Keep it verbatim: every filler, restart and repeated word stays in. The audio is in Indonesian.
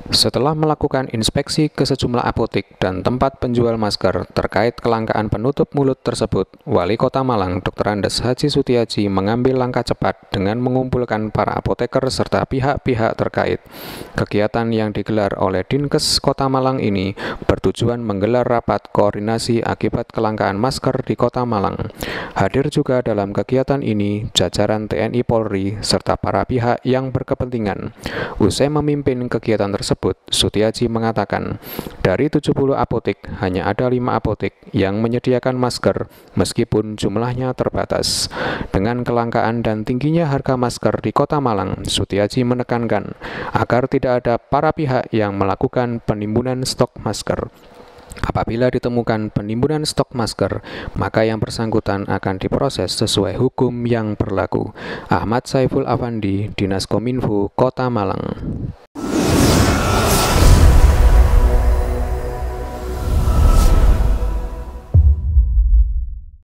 Setelah melakukan inspeksi ke sejumlah apotek dan tempat penjual masker terkait kelangkaan penutup mulut tersebut, Wali Kota Malang, dokter Andes Haji Sutiaji mengambil langkah cepat dengan mengumpulkan para apoteker serta pihak-pihak terkait. Kegiatan yang digelar oleh Dinkes Kota Malang ini bertujuan menggelar rapat koordinasi akibat kelangkaan masker di Kota Malang. Hadir juga dalam kegiatan ini jajaran T N I Polri serta para pihak yang berkepentingan. Usai memimpin kegiatan tersebut, Sutiaji mengatakan, dari tujuh puluh apotek, hanya ada lima apotek yang menyediakan masker meskipun jumlahnya terbatas. Dengan kelangkaan dan tingginya harga masker di Kota Malang, Sutiaji menekankan agar tidak ada para pihak yang melakukan penimbunan stok masker. Apabila ditemukan penimbunan stok masker, maka yang bersangkutan akan diproses sesuai hukum yang berlaku. Ahmad Saiful Afandi, Dinas Kominfo, Kota Malang.